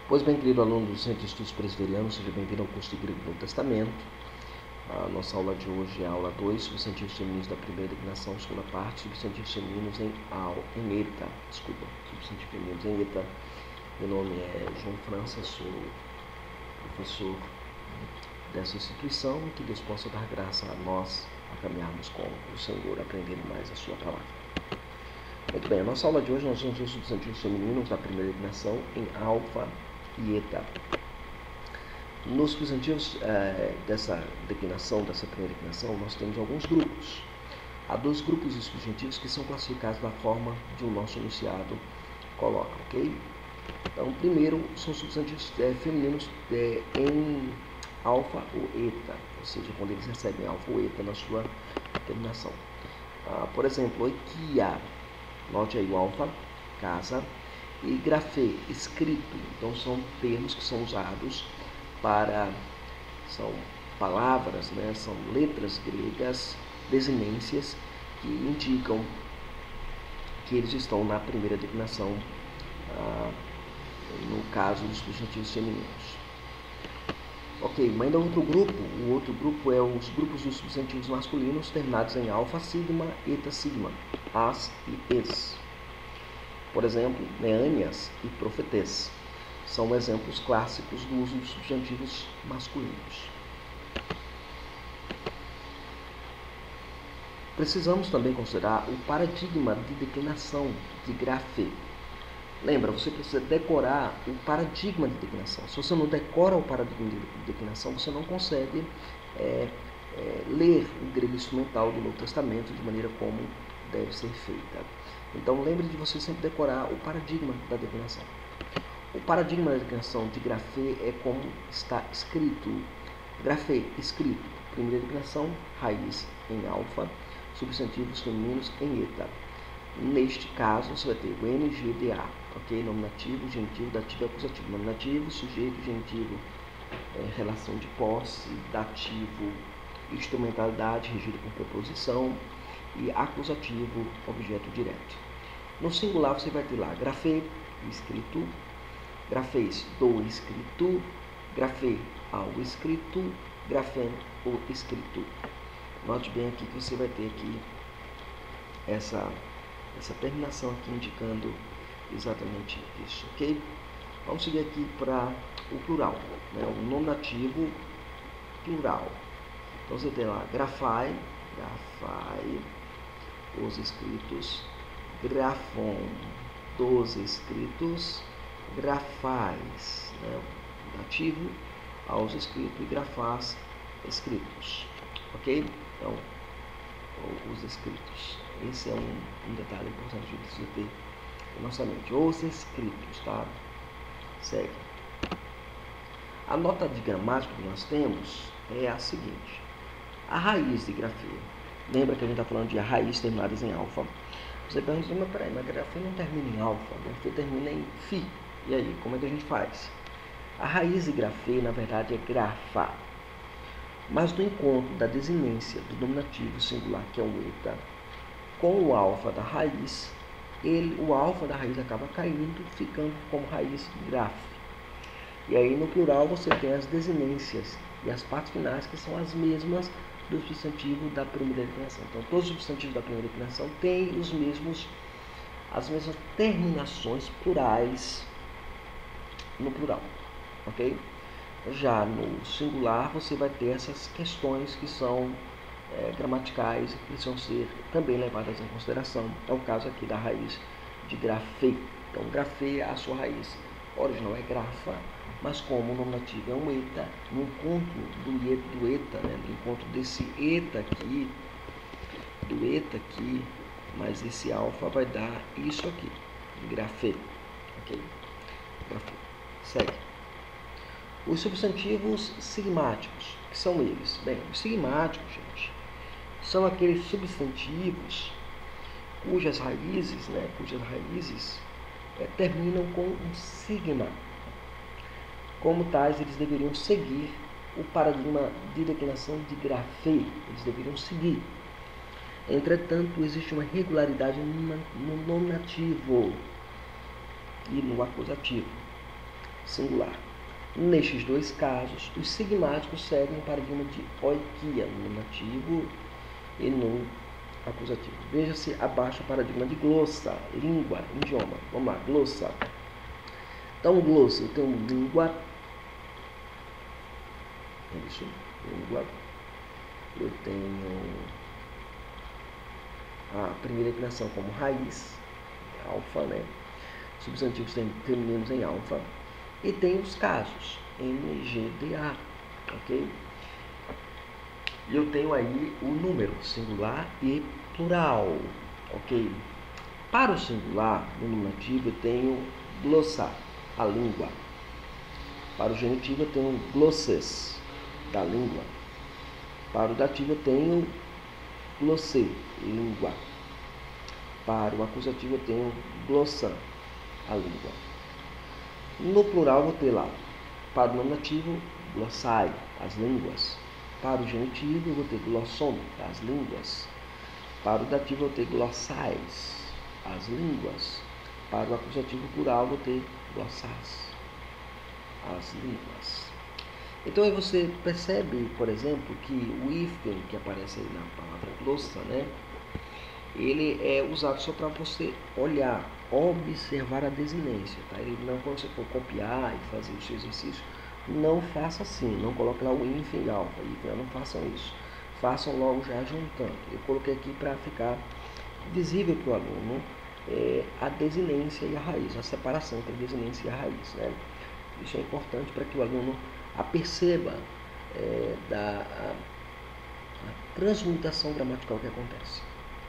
Pois bem, querido aluno do Centro de Estudos Presbiterianos, seja bem-vindo ao curso de Grego do Novo Testamento. A nossa aula de hoje é a aula 2, substantivos femininos da primeira declinação, segunda parte, substantivos femininos em eta. Substantivos femininos em eta. Meu nome é João França, sou professor dessa instituição. Que Deus possa dar graça a nós a caminharmos com o Senhor, aprendendo mais a sua palavra. Muito bem, a nossa aula de hoje nós vamos ver os substantivos femininos da primeira declinação em alfa e eta. Nos substantivos dessa declinação, dessa primeira declinação, nós temos alguns grupos. Há dois grupos de substantivos que são classificados da forma de o nosso enunciado coloca, ok? Então, primeiro, são substantivos femininos em alfa ou eta, ou seja, quando eles recebem alfa ou eta na sua terminação. Por exemplo, oikia, note aí o alfa, casa, e grafê, escrito. Então, são termos que são usados são palavras, né? São letras gregas, desinências, que indicam que eles estão na primeira declinação, no caso dos substantivos femininos. Ok, mas ainda o outro grupo é os grupos dos substantivos masculinos terminados em alfa, sigma, eta, sigma, as e es. Por exemplo, neânias e profetês são exemplos clássicos do uso dos substantivos masculinos. Precisamos também considerar o paradigma de declinação de grafê. Lembra, você precisa decorar o paradigma de declinação. Se você não decora o paradigma de declinação, você não consegue ler o grego instrumental do Novo Testamento de maneira como deve ser feita. Então, lembre de você sempre decorar o paradigma da declinação. O paradigma da declinação de grafê é como está escrito. Grafê, escrito. Primeira declinação, raiz em alfa, substantivos femininos em eta. Neste caso, você vai ter o NGDA, ok? Nominativo, genitivo, dativo e acusativo. Nominativo, sujeito, genitivo, relação de posse, dativo, instrumentalidade regida por preposição, e acusativo, objeto direto. No singular você vai ter lá grafê, escrito, grafês do escrito, grafê ao escrito, grafém o escrito. Note bem aqui que você vai ter aqui essa terminação aqui indicando exatamente isso, ok? Vamos seguir aqui para o plural, né? O nominativo plural. Então você tem lá grafai, os escritos, grafon, dos escritos, grafais, né? Dativo aos escritos e grafás, escritos, ok? Então, os escritos. Esse é um detalhe importante de você ter na nossa mente. Os escritos, tá? Segue. A nota de gramática que nós temos é a seguinte. A raiz de grafê. Lembra que a gente está falando de raiz terminadas em alfa. Você pergunta, mas peraí, mas grafê não termina em alfa, grafê termina em fi. E aí, como é que a gente faz? A raiz de grafê, na verdade, é grafa. Mas no encontro da desinência do nominativo singular, que é o eta, com o alfa da raiz, o alfa da raiz acaba caindo, ficando como raiz graf. E aí, no plural, você tem as desinências e as partes finais, que são as mesmas do substantivo da primeira declinação. Então, todos os substantivos da primeira declinação têm as mesmas terminações plurais no plural, ok? Já no singular, você vai ter essas questões que são gramaticais, que precisam ser também levadas em consideração. É o caso aqui da raiz de grafê. Então, grafê, a sua raiz original é grafa, mas como o nominativo é um eta, no encontro do eta, né, no encontro desse eta aqui, mas esse alfa vai dar isso aqui, grafê, ok? Grafê. Segue. Os substantivos sigmáticos, que são eles? Bem, os sigmáticos, gente, são aqueles substantivos cujas raízes terminam com um sigma. Como tais, eles deveriam seguir o paradigma de declinação de grafê. Eles deveriam seguir. Entretanto, existe uma regularidade no nominativo e no acusativo. singular. Nestes dois casos, os sigmáticos seguem o paradigma de oikia, no nominativo e no acusativo. Veja-se abaixo o paradigma de glossa, língua, idioma. Vamos lá, glossa. Então, glossa, eu tenho língua. Isso, língua. Eu tenho a primeira declinação como raiz, alfa, né? Substantivos terminados em alfa. E tem os casos, NGDA, ok? E eu tenho aí o número singular e plural, ok? Para o singular, no nominativo, eu tenho glossa, a língua. Para o genitivo, eu tenho glosses, da língua. Para o dativo, eu tenho glossê, língua. Para o acusativo, eu tenho glossa, a língua. No plural, vou ter lá, para o nominativo, glossai, as línguas. Para o genitivo, eu vou ter glossom, as línguas. Para o dativo, eu vou ter glossais, as línguas. Para o acusativo plural, eu vou ter glossás, as línguas. Então aí você percebe, por exemplo, que o hífen que aparece aí na palavra glossa, né? Ele é usado só para você olhar, observar a desinência, tá? Ele não, quando você for copiar e fazer o seu exercício, não faça assim, não coloque lá o hífen e alfa, não façam isso. Façam logo já juntando. Eu coloquei aqui para ficar visível para o aluno a desinência e a raiz, a separação entre a desinência e a raiz, né? Isso é importante para que o aluno perceba a transmutação gramatical que acontece.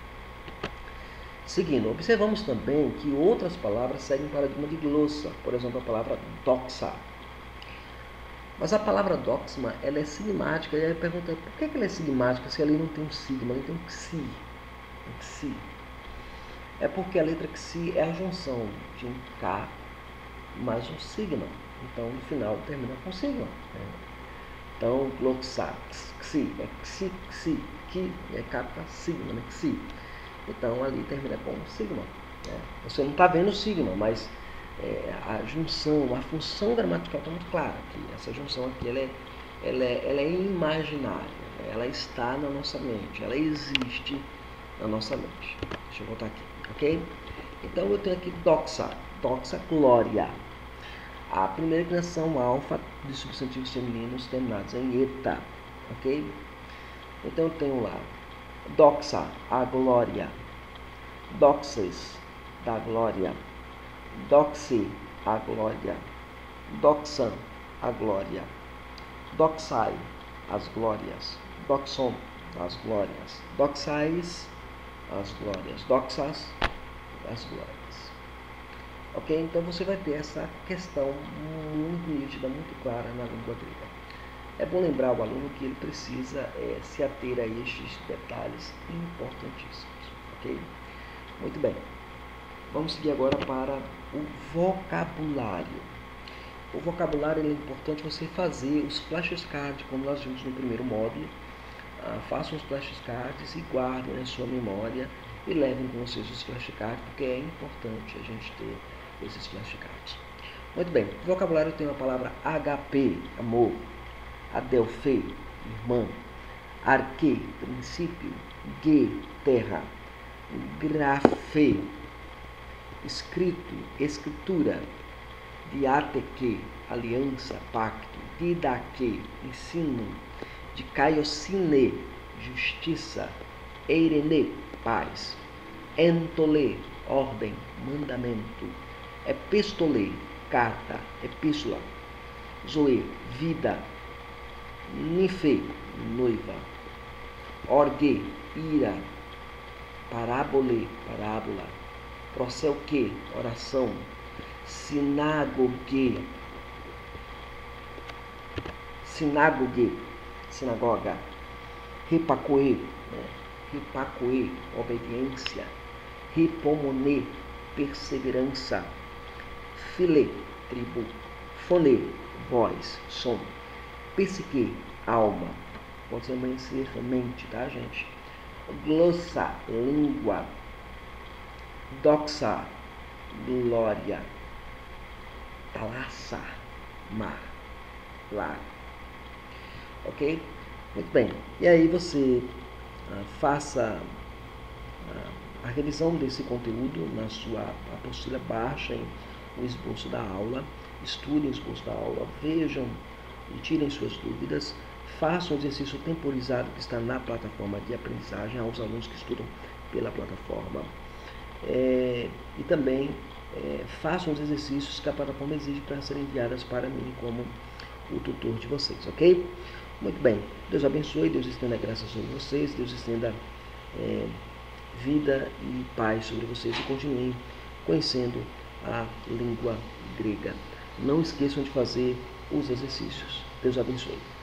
Seguindo, observamos também que outras palavras seguem o paradigma de glossa, por exemplo, a palavra doxa. Mas a palavra doxma, ela é sigmática, e aí pergunta, por que ela é sigmática se ali não tem um sigma, ali tem um xi? Um xi. É porque a letra xi é a junção de um K mais um sigma. Então, no final, termina com sigma. Então, gloxa, xi, é xi, xi, que é capta sigma, né? Xi. Então, ali termina com sigma. Você não está vendo o sigma, mas a junção, a função gramatical está muito clara aqui. Essa junção aqui, ela é imaginária. Ela está na nossa mente. Ela existe na nossa mente. Deixa eu voltar aqui, ok? Então, eu tenho aqui doxa. Doxa, glória. A primeira declinação alfa de substantivos femininos terminados em eta, ok? Então eu tenho lá doxa, a glória, doxes, da glória, doxi, a glória, doxan, a glória, doxai, as glórias, doxon, as glórias, doxais, as glórias, doxas, as glórias. Ok? Então você vai ter essa questão muito nítida, muito clara na língua grega. É bom lembrar o aluno que ele precisa se ater a estes detalhes importantíssimos. Ok? Muito bem. Vamos seguir agora para o vocabulário. O vocabulário é importante você fazer os flashcards, como nós vimos no primeiro módulo. Façam os flashcards e guardem na sua memória e levem com vocês os flashcards, porque é importante a gente ter esses flashcards. Muito bem, o vocabulário tem a palavra HP, amor, adelfe, irmã, arque, princípio, ge, terra, grafe, escrito, escritura, diateque, aliança, pacto, didaque, ensino, de caiocine, justiça, eirene, paz, entole, ordem, mandamento, epistole, carta, epístola, zoe, vida, nife, noiva, orge, ira, parábole, parábola, proseuque, oração, sinagogue, sinagoga, ripacoe, obediência, ripomone, perseverança, filé, tribo, fone, voz, som, psique, alma, pode ser mente, tá, gente? Glossa, língua, doxa, glória, talassa, mar, lar. Ok? Muito bem. E aí você faça a revisão desse conteúdo na sua apostila, baixem o esboço da aula, estudem o esboço da aula, vejam e tirem suas dúvidas, façam o exercício temporizado que está na plataforma de aprendizagem aos alunos que estudam pela plataforma. E também façam os exercícios que a plataforma exige para serem enviadas para mim como o tutor de vocês, ok? Muito bem, Deus abençoe, Deus estenda graça sobre vocês, Deus estenda vida e paz sobre vocês e continuem conhecendo a língua grega. Não esqueçam de fazer os exercícios. Deus abençoe.